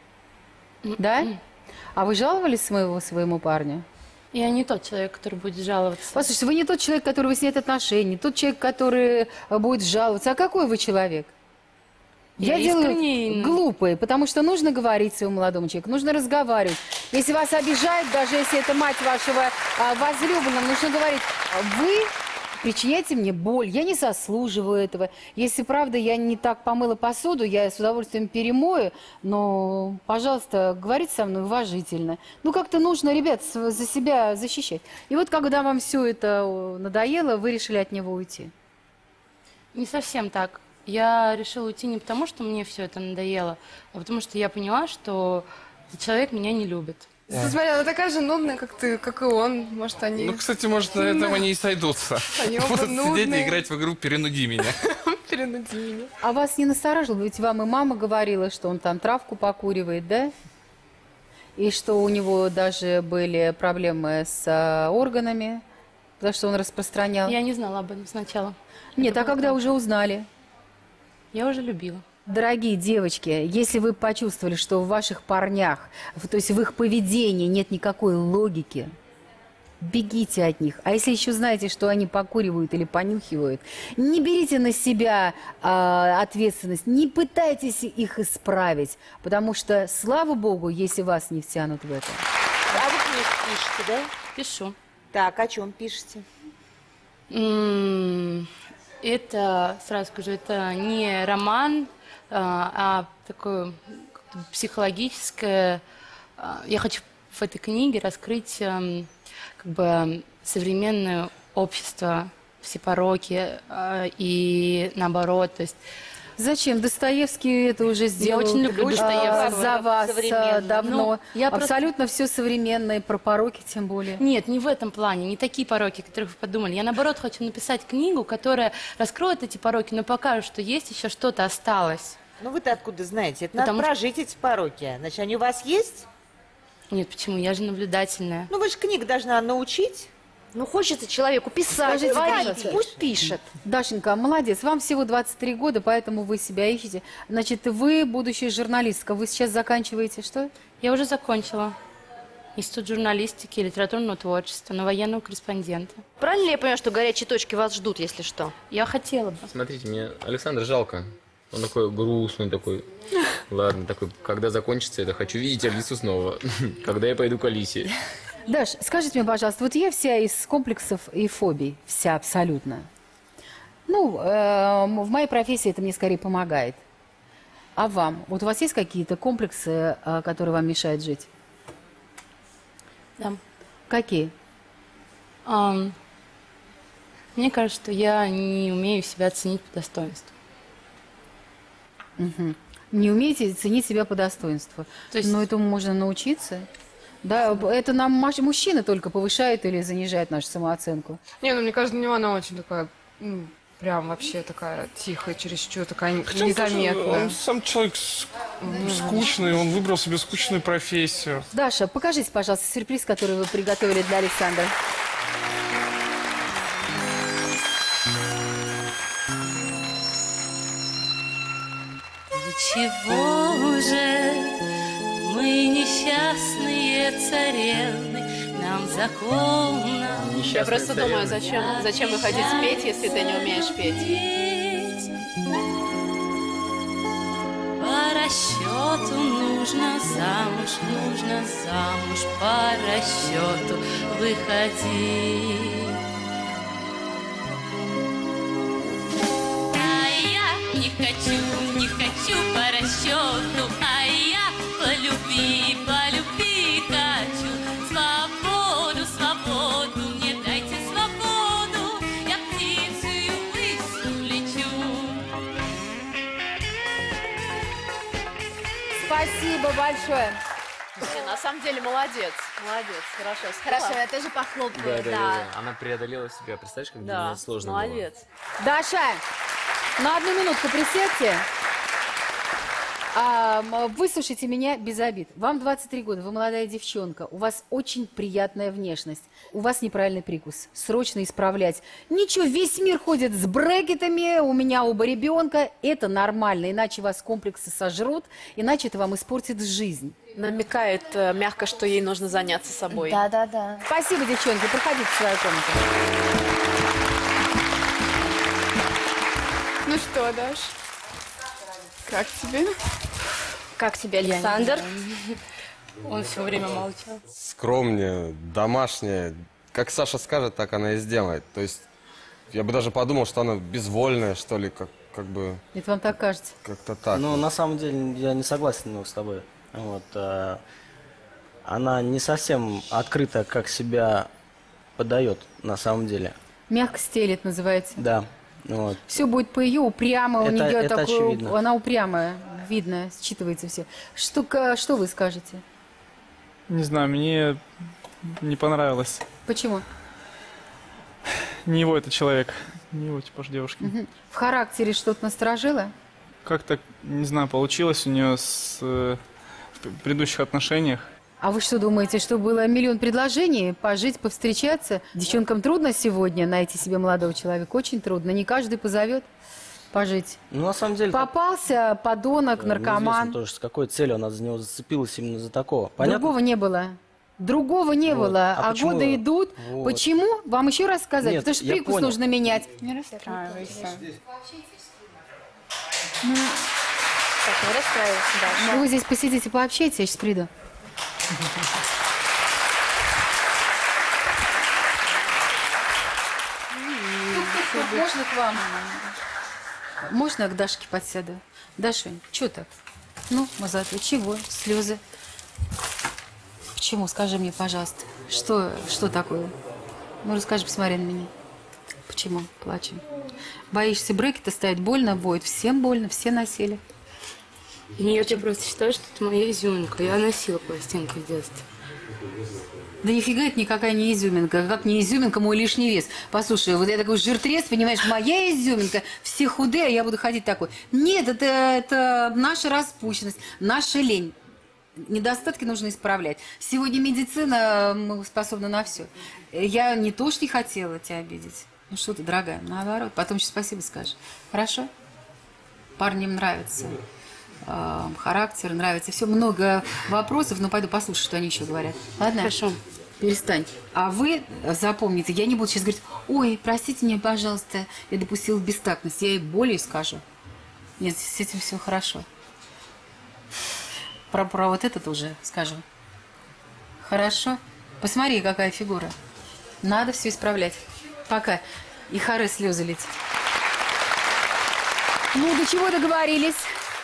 Да? А вы жаловались своему парню? Я не тот человек, который будет жаловаться. Послушайте, вы не тот человек, который выясняет отношения, не тот человек, который будет жаловаться. А какой вы человек? Я делаю глупые, потому что нужно говорить своему молодому человеку, нужно разговаривать. Если вас обижают, даже если это мать вашего возлюбленного, нужно говорить: вы причиняете мне боль, я не заслуживаю этого. Если правда я не так помыла посуду, я с удовольствием перемою, но, пожалуйста, говорите со мной уважительно. Ну, как-то нужно, ребят, за себя защищать. И вот когда вам все это надоело, вы решили от него уйти. Не совсем так. я решила уйти не потому, что мне все это надоело, а потому что я поняла, что этот человек меня не любит. Смотри, она такая же нудная, как ты, как и он. Может, они... Ну, кстати, может, на этом они и сойдутся. Они оба Будут сидеть и нудные. играть в игру «Перенуди меня». Перенуди меня. А вас не насторожило? Ведь вам и мама говорила, что он там травку покуривает, да? И что у него даже были проблемы с органами, потому что он распространял. Я не знала об этом сначала. Нет, а когда уже узнали? Я уже любила. Дорогие девочки, если вы почувствовали, что в ваших парнях, то есть в их поведении нет никакой логики, бегите от них. А если еще знаете, что они покуривают или понюхивают, не берите на себя ответственность, не пытайтесь их исправить, потому что, слава богу, если вас не втянут в это. А вы книжку пишете, да? Пишу. Так, о чем пишете? Это, сразу скажу, это не роман, а такое как-то психологическое. Я хочу в этой книге раскрыть как бы современное общество, все пороки и наоборот, то есть. Зачем? Достоевский это уже сделал. Я очень люблю Достоевского. За вас давно. Я абсолютно все современное, про пороки тем более. Нет, не в этом плане, не такие пороки, о которых вы подумали. Я, наоборот, хочу написать книгу, которая раскроет эти пороки, но покажет, что есть еще что-то осталось. Ну вы-то откуда знаете? Это надо прожить эти пороки. Значит, они у вас есть? Нет, почему? Я же наблюдательная. Ну вы же книгу должна научить. Ну, хочется человеку писать, Скажите, творить, пожалуйста, пусть пишет. Дашенька, молодец, вам всего 23 года, поэтому вы себя ищете. Значит, вы будущая журналистка, вы сейчас заканчиваете что? Я уже закончила. Институт журналистики и литературного творчества на военного корреспондента. Правильно ли я понимаю, что горячие точки вас ждут, если что? Я хотела бы. Смотрите, мне Александра жалко. Он такой грустный, такой. Ладно, такой, когда закончится это, хочу видеть Алису снова. Когда я пойду к Алисе. Даш, скажите мне, пожалуйста, вот я вся из комплексов и фобий, вся абсолютно. Ну, в моей профессии это мне скорее помогает. А вам? Вот у вас есть какие-то комплексы, которые вам мешают жить? Да. Какие? Мне кажется, что я не умею себя ценить по достоинству. Угу. Не умеете ценить себя по достоинству. То есть... Но этому можно научиться. Да, это нам мужчины только повышают или занижают нашу самооценку. Не, ну мне кажется, у него она очень такая, прям вообще такая тихая, чересчур такая незаметная. Он сам человек скучный, он выбрал себе скучную профессию. Даша, покажите, пожалуйста, сюрприз, который вы приготовили для Александра. Чего же мы несчастные царевны, нам законно. Я просто думаю, зачем выходить петь, если ты не умеешь петь? По расчету нужно замуж, по расчету выходи. А я не хочу по расчету, а я по любви хочу. Свободу, мне дайте свободу, я птицею ввысь улечу. Спасибо большое. На самом деле молодец, хорошо. Хорошо, я тоже похлопаю, да. Она преодолела себя. Представляешь, как для Да, меня сложно молодец. Даша, на 1 минутку присядьте. Выслушайте меня без обид. Вам 23 года, вы молодая девчонка, у вас очень приятная внешность, у вас неправильный прикус, срочно исправлять. Ничего, весь мир ходит с брекетами, у меня оба ребенка, это нормально, иначе вас комплексы сожрут, иначе это вам испортит жизнь. Намекает мягко, что ей нужно заняться собой. Да. Спасибо, девчонки, проходите в свою комнату. Ну что, Даш, как тебе? Как тебе, Александр? Он все время молчал. Скромнее, домашняя. Как Саша скажет, так она и сделает. То есть я бы даже подумал, что она безвольная, что ли, как бы... Это вам так кажется? Как-то так. Ну, на самом деле, я не согласен с тобой. Вот, она не совсем открыто, как себя подает, на самом деле. Мягко стелет называется. Да. Вот. Все будет по ее, упрямая, у Это- нее это такое, очевидно. она упрямая, видно, считывается все. Что вы скажете? Не знаю, мне не понравилось. Почему? Не его этот человек, не его типаж девушки. Мгм. В характере что-то насторожило? Как-то, не знаю, получилось у нее в предыдущих отношениях. А вы что думаете, что было миллион предложений пожить, повстречаться? Девчонкам трудно сегодня найти себе молодого человека, очень трудно. Не каждый позовет пожить. Ну, на самом деле... Попался подонок, наркоман. Неизвестно тоже, с какой целью она за него зацепилась именно за такого. Понятно? Другого не было. Другого не Вот. было. А А почему? годы идут. Вот. Почему? Вам еще раз сказать? Нет, Потому что я прикус понял. нужно менять. Не расстраивайся. Так, не расстраивайся, да. Ну, вы здесь посидите, пообщайтесь, я сейчас приду. Можно к вам? Можно к Дашке подсяду? Дашунь, что так? Ну, Мазату, чего? Слезы. Почему? Скажи мне, пожалуйста. Что такое? Ну, расскажи, посмотри на меня. Почему плачем? Боишься брекеты ставить? Больно будет? Всем больно, все носили. Нет, я просто считаю, что это моя изюминка. Я носила пластинки в детстве. Да нифига это никакая не изюминка. Как не изюминка, мой лишний вес. Послушай, вот я такой жиртрез, понимаешь, моя изюминка, все худые, а я буду ходить такой. Нет, это наша распущенность, наша лень. Недостатки нужно исправлять. Сегодня медицина способна на все. Я не то, что не хотела тебя обидеть. Ну что ты, дорогая, наоборот. Потом еще спасибо скажешь. Хорошо? Парням нравится. Характер, нравится все. Много вопросов, но пойду послушаю, что они еще говорят. Ладно? Хорошо. Перестань. А вы запомните, я не буду сейчас говорить, ой, простите меня, пожалуйста, я допустила бестактность. Я ей более скажу. Нет, с этим все хорошо. Про вот это уже скажу. Хорошо? Посмотри, какая фигура. Надо все исправлять. Пока. И хоры слезы лить. Ну, до чего договорились?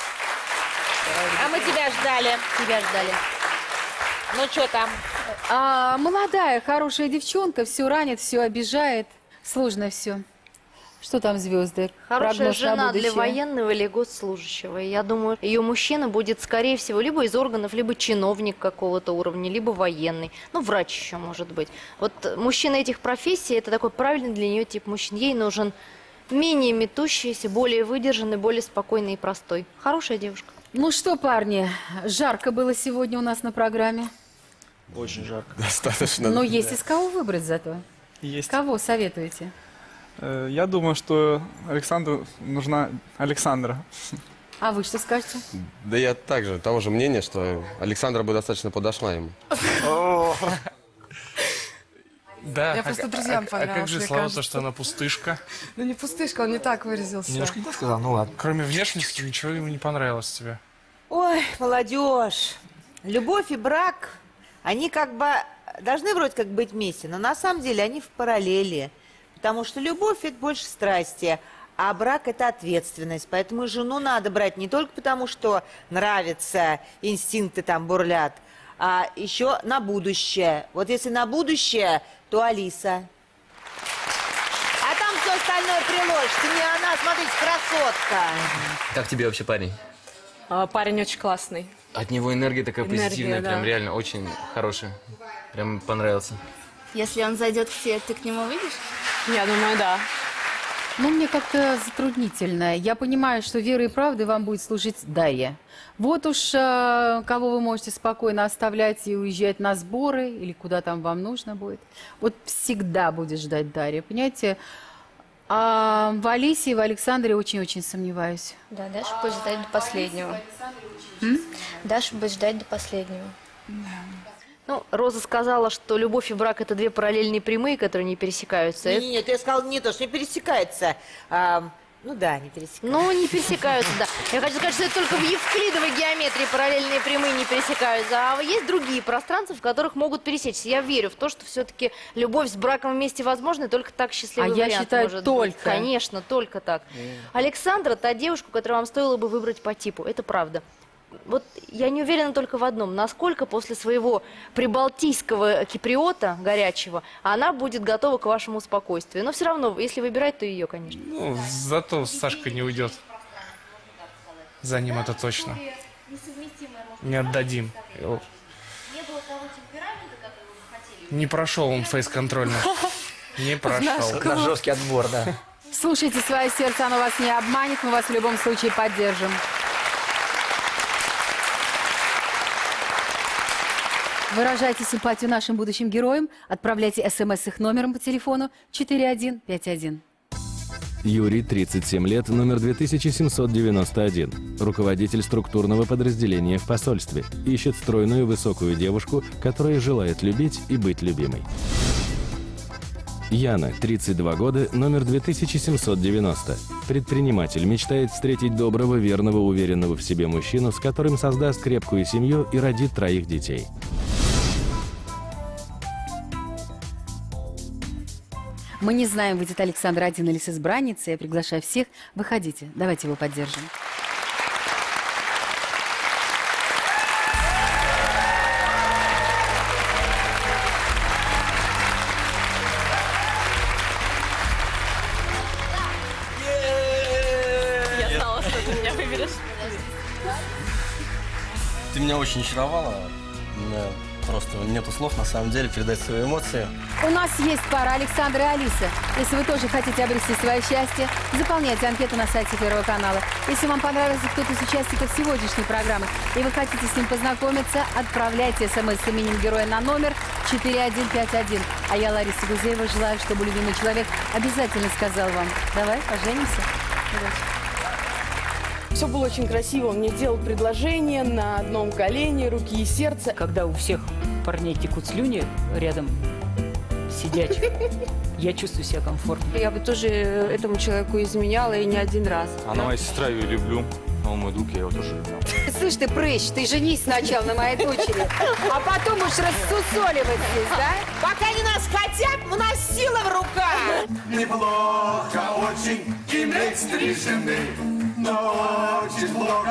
А мы тебя ждали. Тебя ждали. Ну, что там? Молодая, хорошая девчонка, все ранит, все обижает. Сложно все. Что там звезды? Хорошая Прогноз на жена для будущее? военного или госслужащего. И я думаю, ее мужчина будет, скорее всего, либо из органов, либо чиновник какого-то уровня, либо военный. Ну, врач еще может быть. Вот мужчина этих профессий, это такой правильный для нее тип мужчин. Ей нужен менее метущийся, более выдержанный, более спокойный и простой. Хорошая девушка. Ну что, парни, жарко было сегодня у нас на программе. Очень жарко. Достаточно. Но есть из кого выбрать зато. Есть. Кого советуете? Я думаю, что Александру нужна Александра. А вы что скажете? Да я также того же мнения, что Александра бы достаточно подошла ему. Да, Я просто друзьям а как понравилась, же мне слава то, кажется. что она пустышка? Ну не пустышка, он не так выразился. Немножко не так сказал, ну ладно. Кроме внешности ничего ему не понравилось тебе. Ой, молодежь. Любовь и брак, они как бы должны вроде как быть вместе, но на самом деле они в параллели. Потому что любовь – это больше страсти, а брак – это ответственность. Поэтому и жену надо брать не только потому, что нравится, инстинкты там бурлят, а еще на будущее. Вот если на будущее, то Алиса. А там все остальное приложится. Не она, смотрите, красотка. Как тебе вообще парень? Парень очень классный. От него энергия такая Энергия, позитивная, да. прям реально очень хорошая. Прям понравился. Если он зайдет к тебе, ты к нему выйдешь? Я думаю, да. Ну, мне как-то затруднительно. Я понимаю, что верой и правдой вам будет служить Дарья. Вот уж кого вы можете спокойно оставлять и уезжать на сборы, или куда там вам нужно будет. Вот всегда будет ждать Дарья, понимаете? А в Алисе и в Александре очень-очень сомневаюсь. Да, Даша будет ждать до последнего. Даша будет ждать до последнего. Ну, Роза сказала, что любовь и брак – это две параллельные прямые, которые не пересекаются. Нет, я сказала не то, что не пересекается. Ну да, не пересекаются. Ну, не пересекаются, да. Я хочу сказать, что это только в евклидовой геометрии параллельные прямые не пересекаются. А есть другие пространства, в которых могут пересечься. Я верю в то, что все-таки любовь с браком вместе возможна, и только так счастливый А я вариант считаю, может только. быть. Конечно, только так. Александра – та девушка, которую вам стоило бы выбрать по типу. Это правда. вот я не уверена только в одном. Насколько после своего прибалтийского киприота горячего она будет готова к вашему спокойствию. Но все равно, если выбирать, то ее, конечно. Ну, зато Сашка не уйдет. За ним это точно. Не отдадим. Не прошел он фейс-контрольный. Не прошел. клуб. Жесткий отбор, да. Слушайте свое сердце, оно вас не обманет, мы вас в любом случае поддержим. Выражайте симпатию нашим будущим героям, отправляйте смс с их номером по телефону 4151. Юрий, 37 лет, номер 2791. Руководитель структурного подразделения в посольстве. Ищет стройную высокую девушку, которая желает любить и быть любимой. Яна, 32 года, номер 2790. Предприниматель, мечтает встретить доброго, верного, уверенного в себе мужчину, с которым создаст крепкую семью и родит 3 детей. Мы не знаем, выйдет Александр один или с избранницей. Я приглашаю всех. Выходите, давайте его поддержим. Я знала, что ты меня выберешь. Ты меня очень очаровала. У меня просто нету слов, на самом деле, передать свои эмоции. У нас есть пара Александра и Алиса. Если вы тоже хотите обрести свое счастье, заполняйте анкету на сайте Первого канала. Если вам понравился кто-то из участников сегодняшней программы, и вы хотите с ним познакомиться, отправляйте смс с именем героя на номер 4151. А я, Лариса Гузеева, желаю, чтобы любимый человек обязательно сказал вам: давай поженимся. Все было очень красиво. Он мне делал предложение на одном колене, руки и сердце. Когда у всех парней текут слюни рядом сидячих, я чувствую себя комфортно. Я бы тоже этому человеку изменяла и не один раз. Она моя сестра, я ее люблю. А он мой друг, я его тоже люблю. Слышь ты, прыщ, ты женись сначала на моей дочери, а потом уж рассусоливать здесь, да? Пока они нас хотят, у нас сила в руках. Неплохо очень иметь 3 жены, но очень плохо